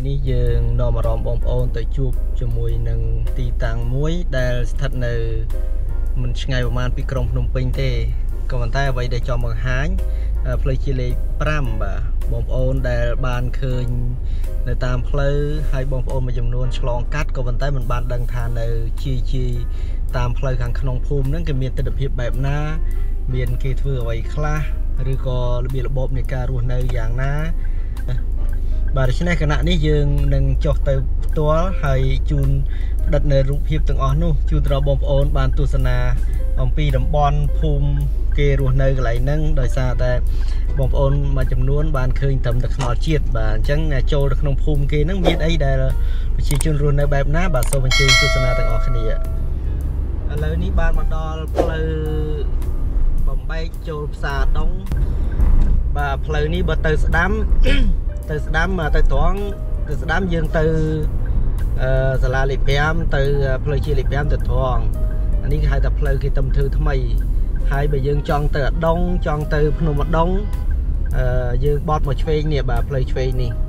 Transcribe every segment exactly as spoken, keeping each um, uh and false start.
នេះយើងនាំអារម្មណ៍បងប្អូនទៅជួបជាមួយនឹងទីតាំងមួយដែលស្ថិតនៅមិនឆ្ងាយប្រហែលពីក្រុងភ្នំពេញទេក៏ប៉ុន្តែអ្វីដែលចង់បង្ហាញផ្លូវជាលេខប្រាំបាទបងប្អូនដែលបានឃើញនៅតាមផ្លូវហើយបងប្អូនមួយចំនួនឆ្លងកាត់ក៏ប៉ុន្តែមិនបានដឹងថានៅជាជាតាមផ្លូវខាងក្នុងភូមិហ្នឹងគេមានទិដ្ឋភាពបែបណាមានគេធ្វើអ្វីខ្លះឬក៏របៀបរបបនៃការរស់នៅយ៉ាងណាបាទដូច្នេះគណៈនេះយើងនឹងចុះទៅផ្ទាល់ហើយជូនផ្តិតនៅរូបភាពទាំងអស់នោះជូនដល់បងប្អូនបានទស្សនាអំពីតំបន់ភូមិគេរស់នៅកន្លែងហ្នឹងដោយសារតែបងប្អូនមួយចំនួនបានឃើញត្រឹមតែខ្នល់ជាតិបាទអញ្ចឹងចូលទៅក្នុងភូមិគេហ្នឹងមានអីដែលប្រជាជនរស់នៅបែបណាបាទសូមអញ្ជើញទស្សនាទាំងអស់គ្នាឥឡូវនេះបានមកដល់ផ្លូវបំបែកចូលផ្សារដងបាទផ្លូវនេះបើទៅស្ដាំទៅស្ដាំទៅត្រង់ទៅស្ដាំយើងទៅសាលាលេខប្រាំទៅផ្លូវជាលេខប្រាំទៅត្រង់អានេះគេហៅថាផ្លូវគេទំធ្វើថ្មីហើយបើយើងចង់ទៅអាដងចង់ទៅភ្នំអាដងយើងបត់មកឆ្វេងនេះបាទផ្លូវឆ្វេងនេះ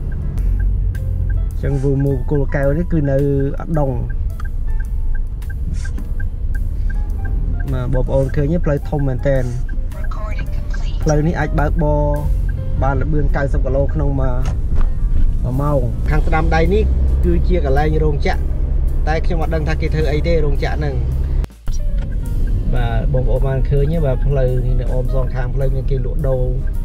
អញ្ចឹងវូមូគោលកែវនេះគឺនៅអាដងមកបងប្អូនឃើញផ្លូវធំមែនតើផ្លូវនេះអាចបើកបរបានលឿន九mươiគីឡូក្នុងមួយម៉ោងខាងស្ដាំដៃនេះគឺជាកន្លែងរោងចក្រតែខ្ញុំអត់ដឹងថាគេធ្វើអីទេរោងចក្រហ្នឹងបាទបងប្អូនបានឃើញបាទផ្លូវនេះនៅអមសងខាងផ្លូវមានគេលក់ដូរ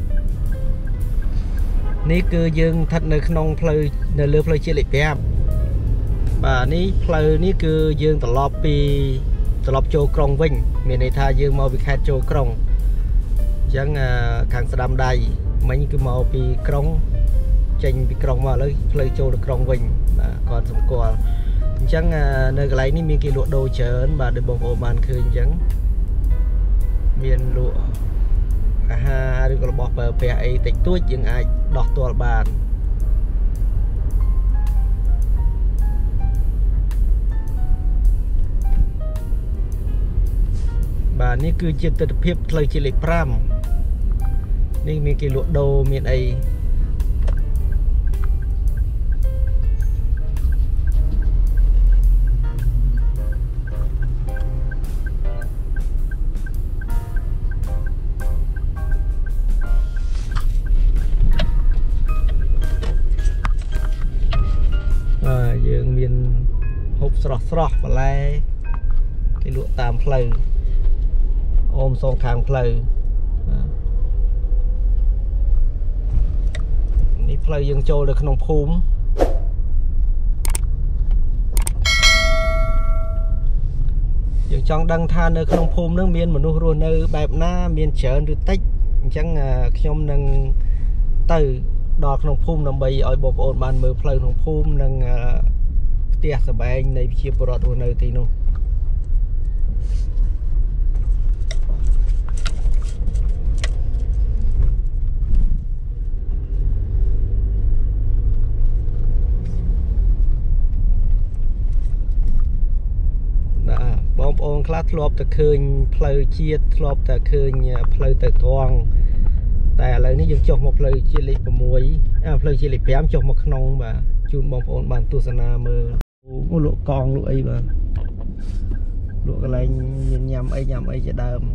នេះគឺយើងស្ថិតនៅក្នុងផ្លូវនៅលើផ្លូវជាលេខប្រាំបាទនេះផ្លូវនេះគឺយើងត្រឡប់ពីត្រឡប់ចូលក្រុងវិញមានន័យថាយើងមកពីខេត្តចូលក្រុងអញ្ចឹងខាងស្ដាំដៃមិញគឺមកពីក្រុងចេញពីក្រុងមកឥឡូវផ្លូវចូលទៅក្រុងវិញបាទគាត់សម្គាល់អញ្ចឹងនៅកន្លែងនេះមានគេលក់ដូរច្រើនបាទដោយបងប្អូនបានឃើញអញ្ចឹងមានលក់អាហារឬក៏របស់ប្រើប្រាស់អីតិចតួចយើងអាចដោះទាល់បានបាទនេះគឺជាទិដ្ឋភាពផ្លូវជាលេខប្រាំនេះមានគេលក់ដូរមានអីបាទយើងមានហូបស្រស់ស្រស់បន្លែគេលក់តាមផ្លូវអូមសងខាងផ្លូវនេះផ្លូវយើងចូលទៅក្នុងភូមិយើងចង់ដឹងថានៅក្នុងភូមិនឹងមានមនុស្សរស់នៅបែបណាមានច្រើនឬតិចអញ្ចឹងខ្ញុំនឹងទៅដល់ក្នុងភូមិដើម្បីឲ្យបងប្អូនបានមើលផ្លូវក្នុងភូមិនិងផ្ទះសម្បែងនៃប្រជាពលរដ្ឋរស់នៅទីនោះបងប្អូនខ្លះធ្លាប់តែឃើញផ្លូវជាតិធ្លាប់តែឃើញផ្លូវទៅត្រង់តែឥឡូវនេះយើងចុះមកផ្លូវជាលេខ៦ផ្លូវជាលេខប្រាំចុះមកក្នុងបាទជូនបងប្អូនបានទស្សនាមើលលក់កងលក់អីបាទលក់កន្លែងមានញ៉ាំអីញ៉ាំអីជាដើម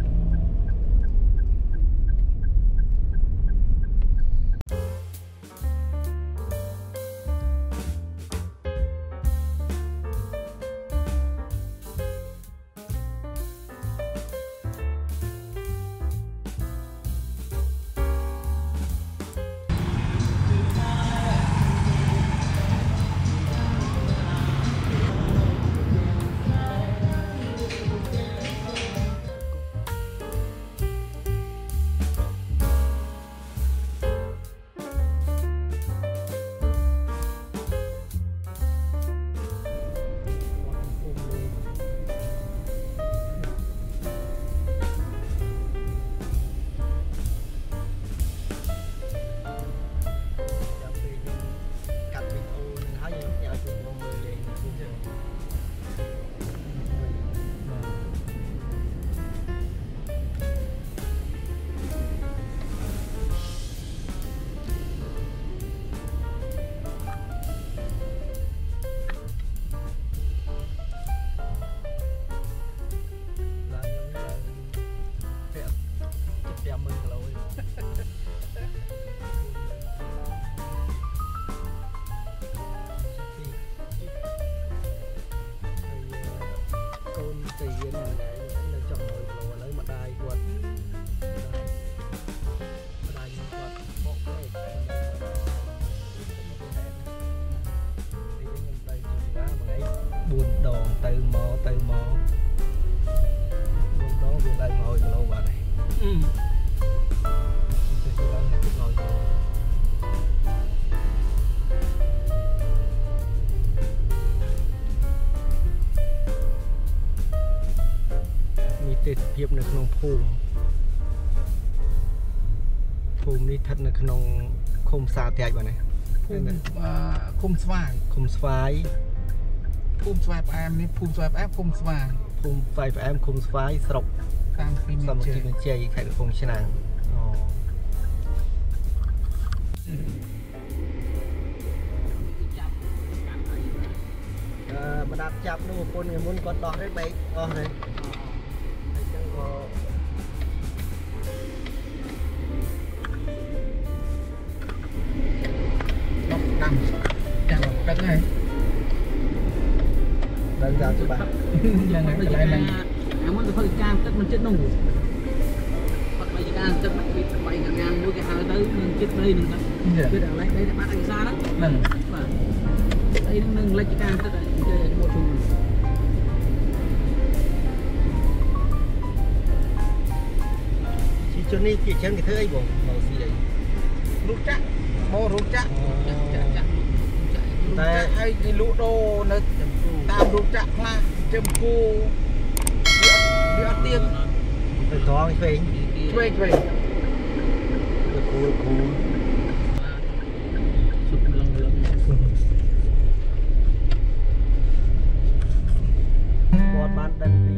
นเลยจอดเลยเลยมาได้กวดมาได้กวดโป๊ะเลยbuồn đòn từ mò từ mò buồn đó buồn đây ngồi lâu vào này ừ.มีติดเพียบในขนมภูมิภูมินี่ทัดในขนมคมซาแตกว่าไหนคมสวายคมสวายภูมิสวายแอมนี่ภูมิสวายแอมภูมิสวายภูมิสวายแอมภูมิสวายสรบตามที่มีเจมีเจใครกับภูมิชนะมาดับจับนู่นคนอย่างมุนกอดดอกได้ไปอ๋อเลยจังก็ดอกดำจังดังไงดังยาวจุ๊บะยังไงอะไรนั่งอันมันจะพัฒนาตึกมันchết nungพัฒนาการตึกมันbị bay ngàn ngàn mỗi cái hàng tới mình chết đây đừng đó chết ở đây đây là bắt anh xa đó nè đây nó nâng lên cái càng tức là chơi một thùng chỉ cho nên chị chân cái thứ ấy bộ màu gì đấy lúa chắc màu lúa chắc tại hay cái lúa đô nó tam lúa chắc là châm cu đi ăn tiền từ thoáng phê phê phê được cu được cu bán đần đi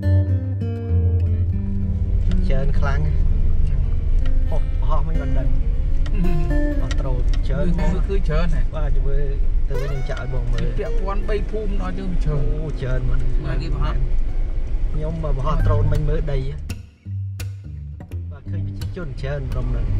chơi kháng họ họ mới còn đần họ trâu chơi cứ cứ chơi này qua cho với từ những chợ bồng mới tiệm quán bay phum nói chứ chơi chơi mà nhưng mà họ trâu mình mới đầy và khi bị chôn chơi trong này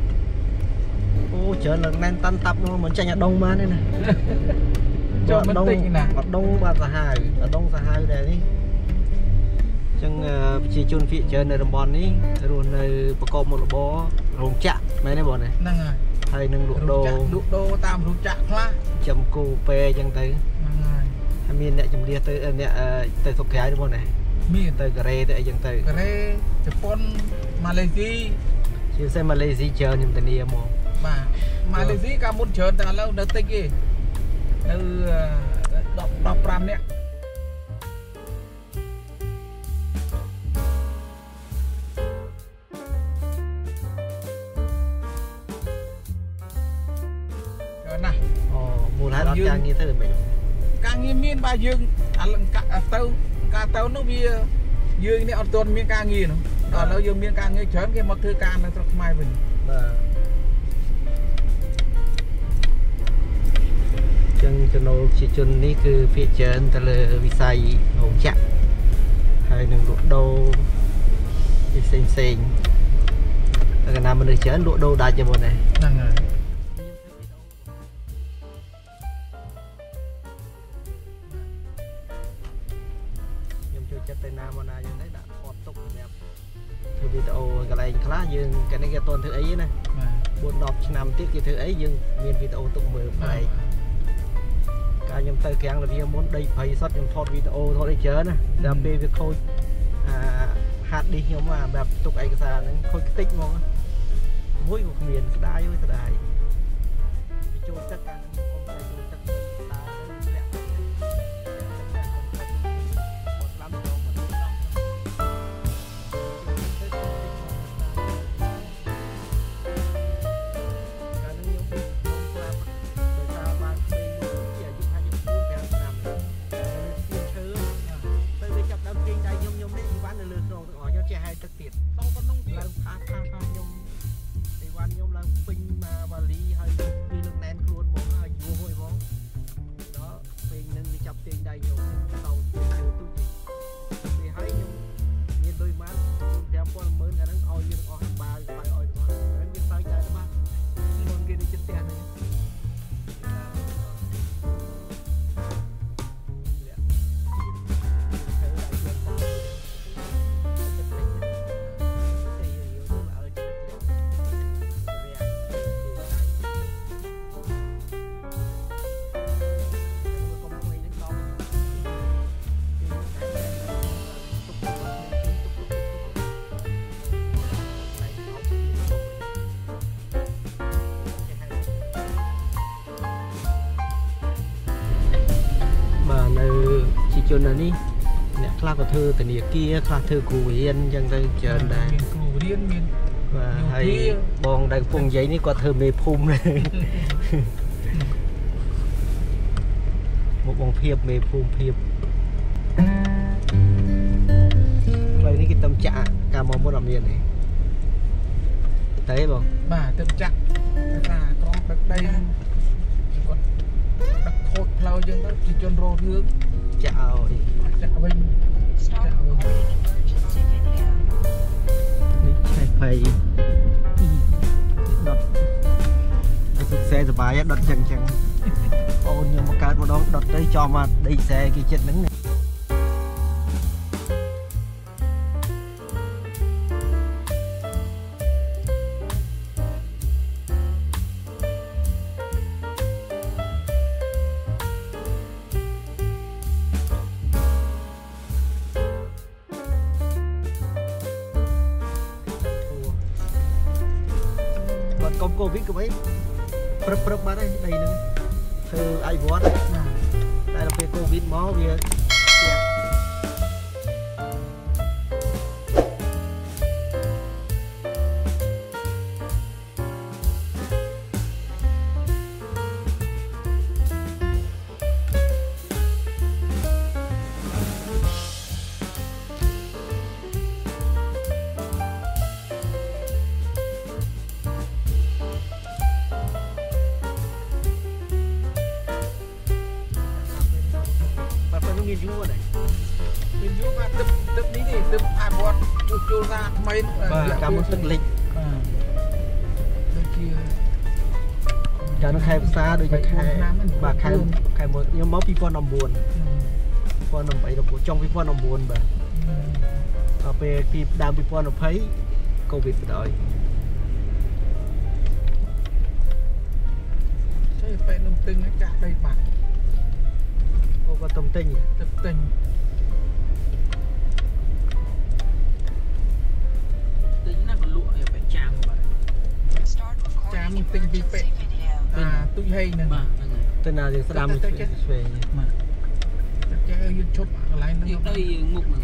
ô chơi là men tan tập nó muốn chạy nhà đông mà này này ở đông ở đông ba sa hai ở đông sa hai đây đi chẳng chỉ chôn vị chơi này đồng bọn ní rồi này bà con một bó rồng chạm mấy này bọn này hay nâng lụa đồ lụa đồ tam lụa chạm quá chấm cù pe chẳng tới miền này chấm đi tới nè tới thuộc cái đấy bọn này miền tới cái tới chẳng tới cái Japan Malaysia chỉ xem Malaysia chơi nhưng tên em mà mà Malaysia cả muốn chơi ta lâu đợt tích gì từ đọc đọc ram nè rồi nè mùa hai đón càng như thế mình càng như miên ba dương à cả tàu cả tàu nó bị dương này ở tuần miên càng như nó đó là dương miên càng như chớn cái mặt thứ càng nó rất mai mình chân cho nó chỉ chân ní cứ phía trên ta là vì say hậu chặt hay đừng lụa đô đi xinh xinh cái nào mình được chén lụa đô đại cho một này nhưng chơi chất tây nam mà này thấy đã hot tục đẹp thì video cái này khá dương cái này cái tuần thứ ấy này buồn đọc năm tiết cái thứ ấy dương miền video tục mười này cả nhầm tay kẹng là vì muốn đây phải sót nhầm thọt video thôi để chớ nè làm về việc khôi hạt đi nhưng màแบบtục ấy cái sao nên khôi tích mà mũi của miền đai với đai cho tất cả con tay cho tất cả lẹ một lắm tất tiệt sau con nông làm phá phá phá nhung thì quan nhung làm pin mà và lý hay đi lưng nén luôn một hai vuông ជននេះអ្នកខ្លះក៏ធ្វើធនាគារខ្លះធ្វើគ្រូរៀនអញ្ចឹងទៅច្រើនដែរមានគ្រូរៀនមានបាទហើយបងដែលកំពុងនិយាយនេះគាត់ធ្វើមេភូមិមកបងភាពមេភូមិភាពផ្លូវនេះគេតំចាក់កាលមកមុនអត់មានទេតែបងបាទតំចាក់ថាក្រុងដឹកដីគាត់ដឹកខូចផ្លូវយើងទៅជាជនរស់រឿងចាក់ឲ្យចាក់វិញចាក់វិញនេះឆៃភ័យដុតសុខសែសបាយដុតចឹងចឹងអូនខ្ញុំមកកើតម្ដងដុតទៅចំមកដីខ្សែគេចិត្តហ្នឹងកុំកូវីដក៏បីព្រឹបព្រឹបបាត់ហើយដីហ្នឹងធ្វើអាយវត្តតែដល់ពេលកូវីដមកវាមានយូរដែរមានយូរបាទទឹកទឹកនេះនេះទឹកអាវត្តជួសជុលថាថ្មីបាទកាលមុនទឹកលិចបាទដូចជាកាលនោះខែផ្សារដូចជាខែបាទខែខែមុនខ្ញុំមកពី2019 2018ដល់ចុង2019បាទដល់ពេលពីដើម2020កូវីដបណ្ដោយចេះពេលនោះទិញចាក់ដីបាត់អូគាត់ទំទិញទឹកទិញទិញណាក៏លក់ឲ្យបែចាមបាទចាមទិញពីពេកអាទុយហេងហ្នឹងបាទហ្នឹងហើយទៅណាយើងស្ដាំទៅចេះឆ្វេងបាទតែចេះយើងឈប់កន្លែងហ្នឹងយកទៅយើងមុខហ្នឹង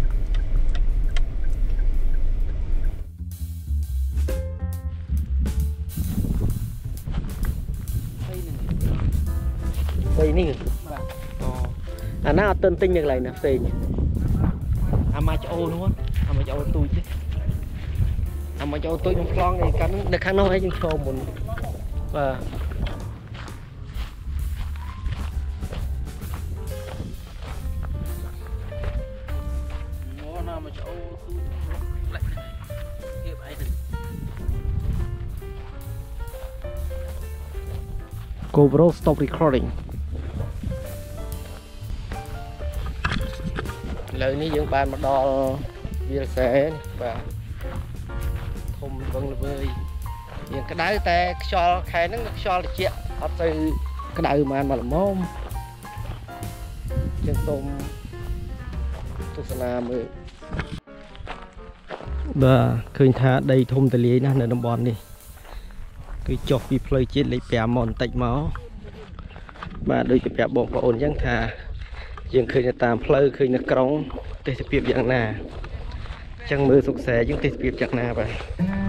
ហើយនេះបាទអាណាអត់ទិនទិញនៅកន្លែងណាផ្សេងអាម៉ាច្អូនោះអាម៉ាច្អូទូចទេអាម៉ាច្អូទូចក្នុងខ្លងនេះកាន់នៅខាងនោះឯងយើងឈរមុនបាទអូណាម៉ាច្អូទូចផ្លេចហ្នឹងគេបអីហ្នឹង GoPro stop recording ឥឡូវនេះយើងបានមកដល់វាលស្រែបាទធំវឹងល្វើយយើងក្តៅតែខ្យល់ខែហ្នឹងខ្យល់ត្រជាក់អត់ទៅក្តៅប៉ុន្មានមកល្មមយើងសូមទស្សនាមើលបាទឃើញថាដីធំទលាយណាស់នៅតំបន់នេះគឺចុះពីផ្លូវជាតិលេខ5មកបន្តិចមកបាទដូចជាប្រាប់បងប្អូនអញ្ចឹងថាយើងឃើញតាមផ្លូវឃើញនៅក្រុងទេសភាពយ៉ាងណាអញ្ចឹងមើលសុខសែយើងទេសភាពយ៉ាងណាបាទ